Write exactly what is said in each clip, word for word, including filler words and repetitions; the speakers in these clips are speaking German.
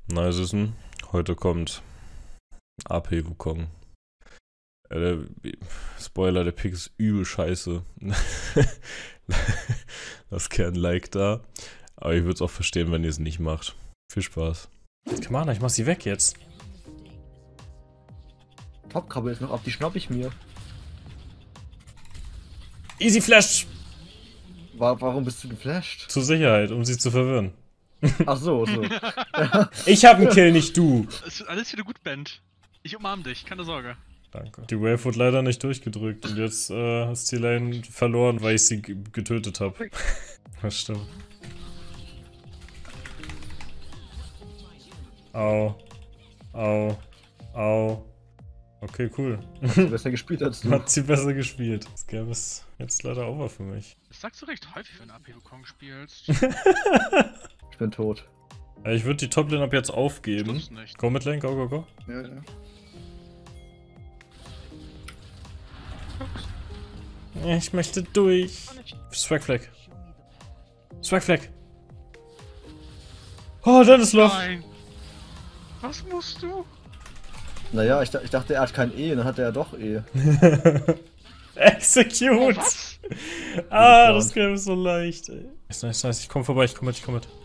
Na, Süßen, heute kommt A P Wukong. Äh, der, Spoiler, der Pick ist übel scheiße. Lasst gerne ein Like da. Aber ich würde es auch verstehen, wenn ihr es nicht macht. Viel Spaß. Come on, ich mach sie weg jetzt. Topkrabbe ist noch ab, die schnapp ich mir. Easy Flash! War, warum bist du geflasht? Zur Sicherheit, um sie zu verwirren. Ach so, so. Ich hab einen Kill, nicht du! Es wird alles wieder gut, Band. Ich umarm dich, keine Sorge. Danke. Die Wave wurde leider nicht durchgedrückt und jetzt äh, ist die Lane verloren, weil ich sie getötet habe. Das stimmt. Au. Au. Au. Okay, cool. Hat sie besser gespielt als du. Hat sie besser gespielt. Das Game ist jetzt leider over für mich. Das sagst du recht häufig, wenn du A P Wukong spielst. Ich bin tot. Ja, ich würde die Toplane ab jetzt aufgeben. Stimmt's nicht. Go mit Lane, go, go, go. Ja, ja. Ich möchte durch. Swag Flag. Swag Flag. Oh, Dennis Love. Nein. Was musst du? Naja, ich, ich dachte, er hat kein E, dann hat er ja doch E. Execute. Oh, was? Ah, das Game ist so leicht, ey. Nice, nice, nice. Ich komm vorbei, ich komm mit, ich komm mit.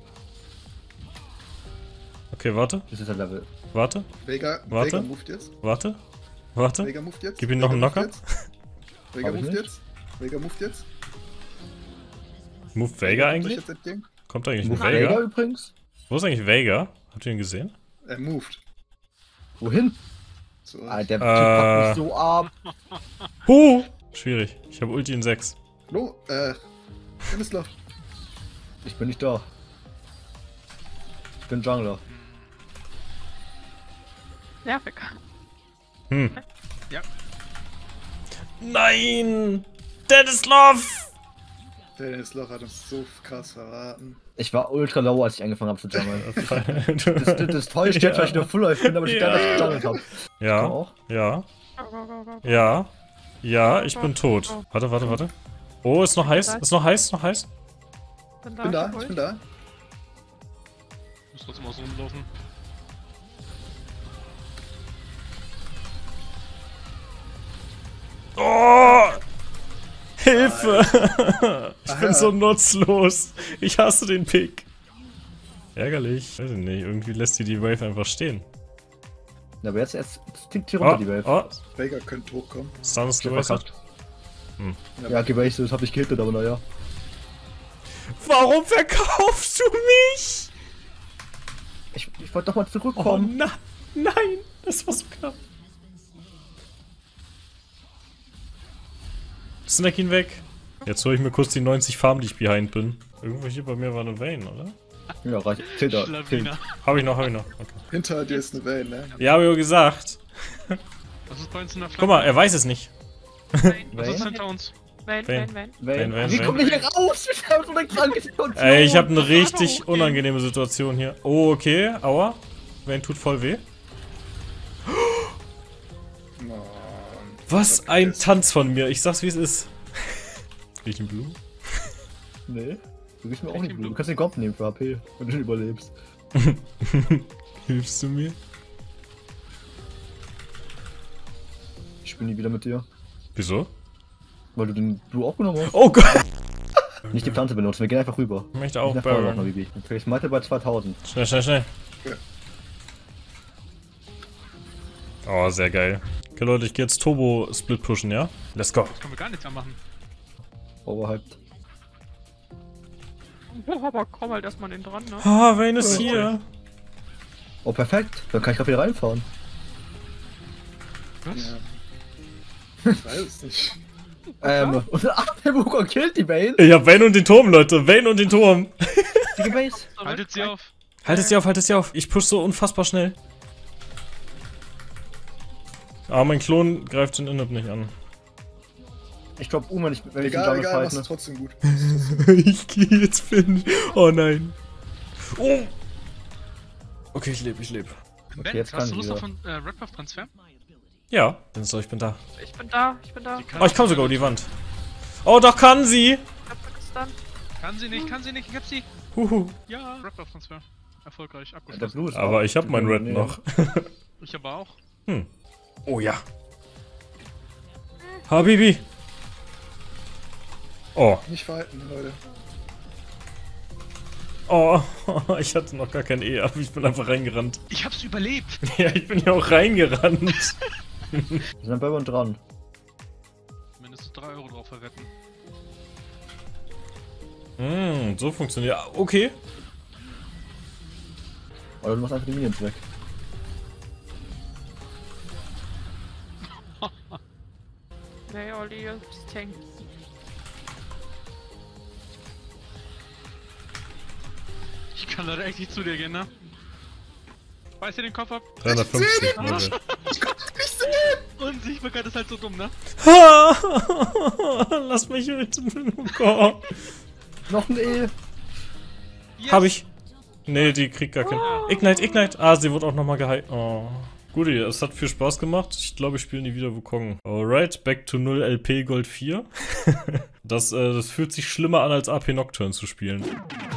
Okay, warte. Das ist der Level. Warte. Vega, Warte. Vega moved jetzt. Warte. Warte. Vega moved jetzt. Gib ihm noch einen Vega Knocker. moved jetzt. Vega Hab ich moved nicht. jetzt. Vega moved jetzt. Move Vega kommt eigentlich? euch jetzt entgegen. Kommt eigentlich ein Move Vega? Vega übrigens. Wo ist eigentlich Vega? Habt ihr ihn gesehen? Er moved. Wohin? So. Ah, der Typ Äh. packt mich so ab. Huh! Schwierig. Ich habe Ulti in sechs. Hallo, äh. Dennis Love. Ich bin nicht da. Ich bin Jungler. Nervig. Hm. Ja. Nein! Dennis Love! Dennis Love hat uns so krass verraten. Ich war ultra low, als ich angefangen habe zu jungeln. Das, das, das, das täuscht jetzt, weil ich nur Full Life bin, aber ich Ja. gar nicht gejungelt habe. ja, auch? ja, Go, go, go, go. ja, ja, ich bin tot. Warte, warte, warte. Oh, ist noch heiß, ist noch heiß, ist noch heiß. Bin Ich bin da, hol ich bin da. Ich muss trotzdem außen rumlaufen. Oh! Hilfe! Ich bin Aha. so nutzlos. Ich hasse den Pick. Ärgerlich. Weiß ich nicht, irgendwie lässt sie die Wave einfach stehen. Ja, aber jetzt, jetzt, jetzt tickt hier runter Oh, die Welt. oh, Vega könnte hochkommen. Stun ist Ich hab gewastet. verkackt. Ja, gewastet, das hab ich gehittet, aber naja. Warum verkaufst du mich? Ich, ich wollte doch mal Oh zurückkommen. na, nein, das war so knapp. Snack ihn weg. Jetzt hole ich mir kurz die neunzig Farm, die ich behind bin. Irgendwo hier bei mir war eine Vayne, oder? Ja, reicht. Zählt da. Zählt. Schlawiner. Hab ich noch, hab ich noch. Okay. Hinter dir ist eine Vayne, ne? Ja, hab ich ja gesagt. Was ist bei uns in der Flanke? Guck mal, er weiß es nicht. Was ist hinter uns? Vayne, Vayne. Vayne, Vayne. Vayne, Vayne, Wie Vayne. kommt ihr hier raus? Ich hab so eine kranke Situation. Ey, ich habe eine richtig unangenehme Situation hier. Oh, okay, aua. Vayne tut voll weh. Mann. Was ein Tanz von mir. Ich sag's, wie es ist. Riech den Blumen? Nee. Du gibst mir auch nicht Blut. Du kannst den Kopf nehmen für H P, wenn du überlebst. Hilfst du mir? Ich spiele nie wieder mit dir. Wieso? Weil du den Blue aufgenommen hast. Oh Gott! Nicht die Pflanze benutzen, wir gehen einfach rüber. Ich möchte auch Nicht nach vorne noch mal, Baron. Bibi. Ich meinte bei zweitausend. Schnell, schnell, schnell. Ja. Oh, sehr geil. Okay, Leute, ich gehe jetzt Turbo-Split pushen, ja? Let's go. Können wir gar nichts mehr machen. Overhyped. Oh, aber komm halt erstmal den dran, ne? Ah, Vayne ist hier. Oh, perfekt. Dann kann ich gerade wieder reinfahren. Was? Ja. Ich weiß es nicht. Ähm, und ach, der Wukong killt die Vayne. Ich hab Vayne und den Turm, Leute. Vayne und den Turm. Die Gebase. Haltet sie auf. Haltet sie auf, haltet sie auf. Ich push so unfassbar schnell. Aber mein Klon greift den Inhib nicht an. Ich glaub, um, wenn ich, wenn ich den Egal, Jungle egal, fight, machst ne? es trotzdem gut. Ich gehe jetzt finden. Oh nein. Oh. Okay, ich lebe, ich lebe. Ben, jetzt kann hast du ich Lust auf wieder. einen äh, Red Buff Transfer? Ja, dann so, ich bin da. Ich bin da, ich bin da. Die kann- Oh, ich komme sogar über die Wand. Oh, doch kann sie. Ich hab gestunt. Kann sie nicht, kann sie nicht, ich hab sie. Huhu. Ja. Red Buff Transfer. Erfolgreich Der abgeschlossen. Blue ist Aber auch- ich hab mein Red Nee. noch. Ich aber auch. Hm. Oh ja. Habibi. Oh. Nicht verhalten, Leute. Oh. Ich hatte noch gar kein E, aber ich bin einfach reingerannt. Ich hab's überlebt. Ja, ich bin ja auch reingerannt. Wir sind bei uns dran. Mindestens drei Euro drauf verwetten. Hm, so funktioniert. Okay. Oder du machst einfach die Minions weg. Nee, Olli, du bist Tank. Ich kann leider echt nicht zu dir gehen, ne? Weiß ihr den Kopf ab? dreihundertfünfzig. Leute. Unsichtbarkeit ist halt so dumm, ne? Lass mich mit. Oh. Noch ein E! Yes. Hab ich. Nee, die kriegt gar kein. Ignite, Ignite. Ah, sie wurde auch nochmal geheilt. Oh. Gut, es hat viel Spaß gemacht. Ich glaube, ich spiele nie wieder Wukong. Alright, back to null L P Gold vier. das, äh, das fühlt sich schlimmer an, als A P Nocturne zu spielen.